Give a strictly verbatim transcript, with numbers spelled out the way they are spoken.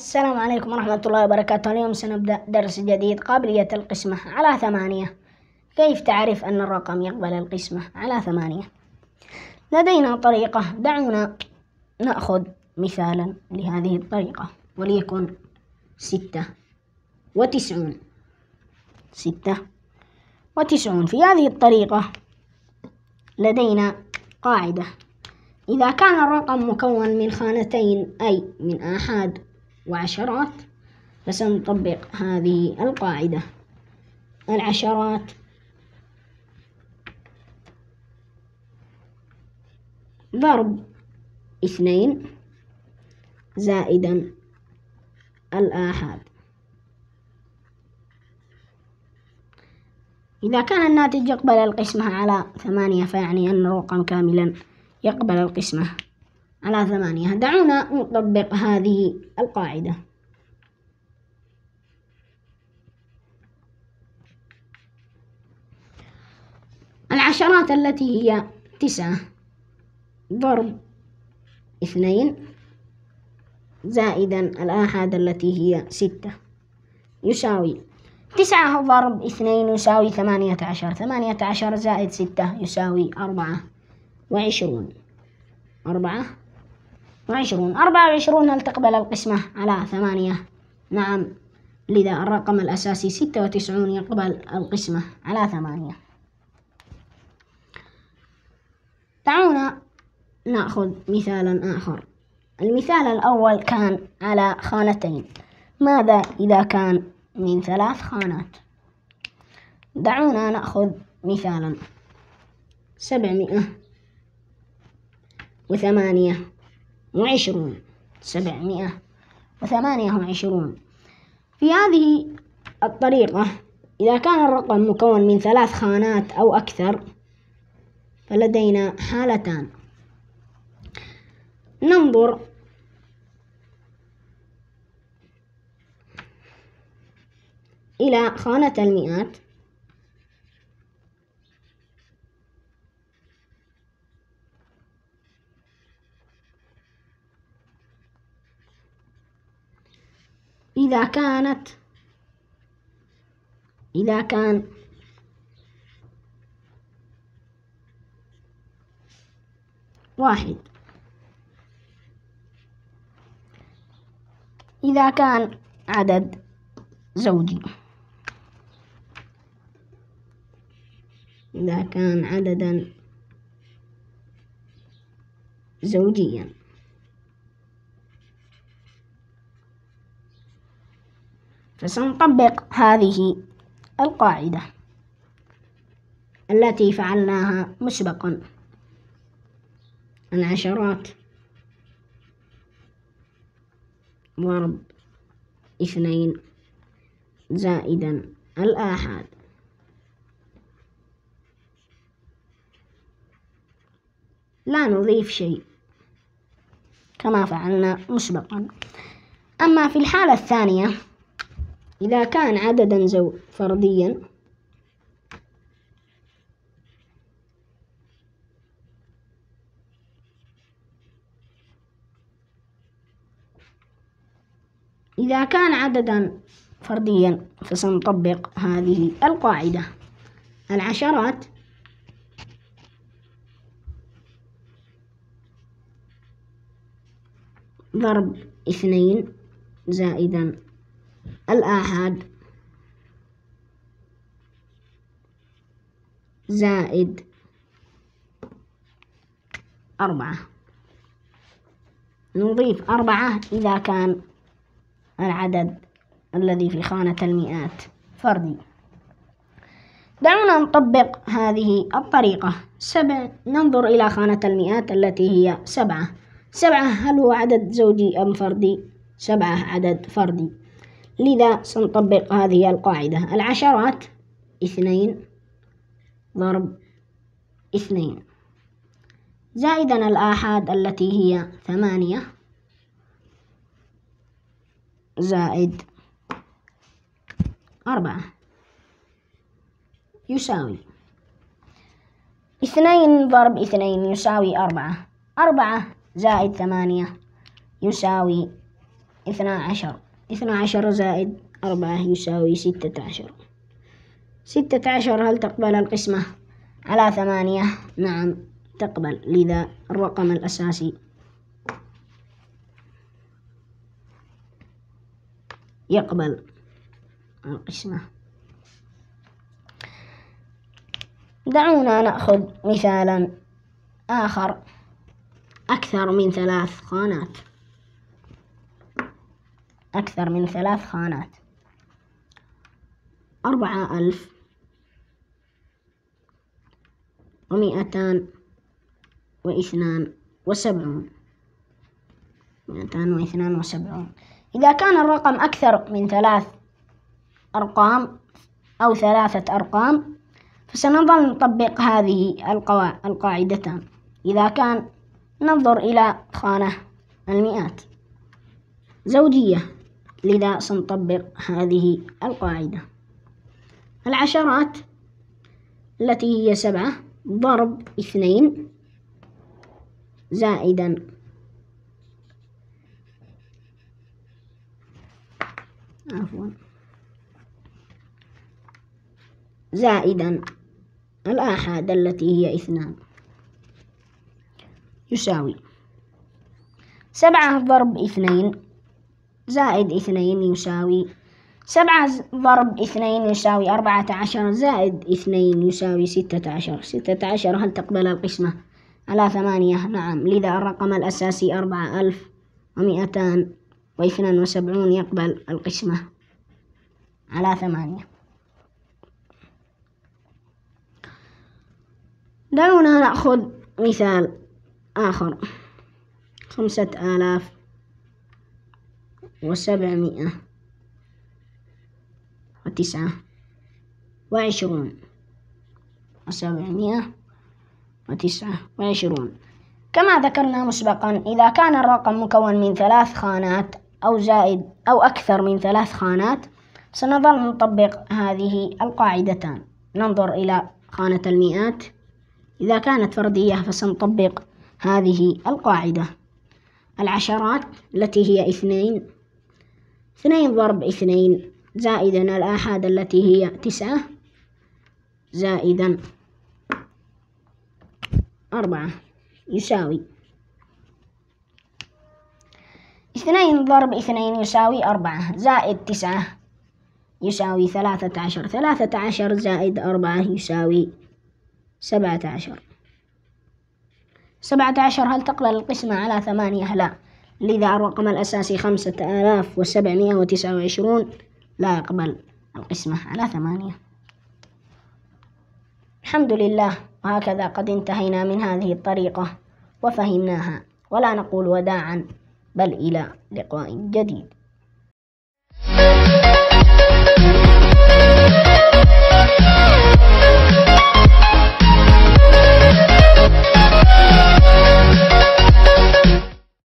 السلام عليكم ورحمة الله وبركاته. اليوم سنبدأ درس جديد، قابلية القسمة على ثمانية. كيف تعرف أن الرقم يقبل القسمة على ثمانية؟ لدينا طريقة، دعونا نأخذ مثالا لهذه الطريقة، وليكن ستة وتسعون. ستة وتسعون. في هذه الطريقة لدينا قاعدة: إذا كان الرقم مكون من خانتين أي من آحاد وعشرات فسنطبق هذه القاعدة: العشرات ضرب اثنين زائدا الآحاد. إذا كان الناتج يقبل القسمة على ثمانية فيعني أن الرقم كاملا يقبل القسمة على ثمانية. دعونا نطبق هذه القاعدة: العشرات التي هي تسعة ضرب اثنين زائدا الآحاد التي هي ستة يساوي تسعة ضرب اثنين يساوي ثمانية عشر. ثمانية عشر زائد ستة يساوي أربعة وعشرون. أربعة وعشرون. أربعة وعشرون هل تقبل القسمة على ثمانية؟ نعم، لذا الرقم الأساسي ستة وتسعون يقبل القسمة على ثمانية. دعونا نأخذ مثالا آخر. المثال الأول كان على خانتين. ماذا إذا كان من ثلاث خانات؟ دعونا نأخذ مثالا: سبعمائة وثمانية وعشرون. سبعمائة وثمانية وعشرون. في هذه الطريقة إذا كان الرقم مكون من ثلاث خانات أو أكثر فلدينا حالتان. ننظر إلى خانة المئات. إذا كانت إذا كان واحد. إذا كان عدد زوجي. إذا كان عددا زوجيا. فسنطبق هذه القاعدة التي فعلناها مسبقا: العشرات ضرب اثنين زائدا الآحاد. لا نضيف شيء كما فعلنا مسبقا. أما في الحالة الثانية إذا كان عددا زو فرديا إذا كان عددا فرديا فسنطبق هذه القاعدة: العشرات ضرب اثنين زائدا الآحاد زائد أربعة. نضيف أربعة إذا كان العدد الذي في خانة المئات فردي. دعونا نطبق هذه الطريقة. سبع. ننظر إلى خانة المئات التي هي سبعة. سبعة هل هو عدد زوجي أم فردي؟ سبعة عدد فردي، لذا سنطبق هذه القاعدة: العشرات اثنين ضرب اثنين زائدا الآحاد التي هي ثمانية زائد أربعة يساوي اثنين ضرب اثنين يساوي أربعة. أربعة زائد ثمانية يساوي اثنا عشر. اثنا عشر زائد أربعة يساوي ستة عشر. ستة عشر هل تقبل القسمة على ثمانية؟ نعم تقبل، لذا الرقم الأساسي يقبل القسمة. دعونا نأخذ مثالا آخر أكثر من ثلاث خانات. أكثر من ثلاث خانات. أربعة ألف ومئتان واثنان وسبعون. مئتان واثنان وسبعون. إذا كان الرقم أكثر من ثلاث أرقام أو ثلاثة أرقام فسنظل نطبق هذه القاعدتان. إذا كان ننظر إلى خانة المئات زوجية، لذا سنطبق هذه القاعدة. العشرات التي هي سبعة ضرب اثنين زائدا عفوا زائدا الآحاد التي هي اثنان يساوي سبعة ضرب اثنين زائد اثنين يساوي سبعة ضرب اثنين يساوي أربعة عشر زائد اثنين يساوي ستة عشر. ستة عشر هل تقبل القسمة على ثمانية؟ نعم، لذا الرقم الأساسي أربعة ألف ومئتان واثنان وسبعون يقبل القسمة على ثمانية. دعونا نأخذ مثال آخر. خمسة آلاف وسبعمائة وتسعة وعشرون وسبعمائة وتسعة وعشرون. كما ذكرنا مسبقا، إذا كان الرقم مكون من ثلاث خانات أو زائد أو أكثر من ثلاث خانات سنظل نطبق هذه القاعدتان. ننظر إلى خانة المئات، إذا كانت فردية فسنطبق هذه القاعدة. العشرات التي هي اثنين اثنين ضرب اثنين زائدا الآحاد التي هي تسعة زائدا أربعة يساوي اثنين ضرب اثنين يساوي أربعة زائد تسعة يساوي ثلاثة عشر. ثلاثة عشر زائد أربعة يساوي سبعة عشر. سبعة عشر هل تقبل القسمة على ثمانية؟ لا، لذا الرقم الأساسي خمسة آلاف وسبعمائة وتسعة وعشرون لا يقبل القسمة على ثمانية. الحمد لله، وهكذا قد انتهينا من هذه الطريقة وفهمناها، ولا نقول وداعا بل إلى لقاء جديد.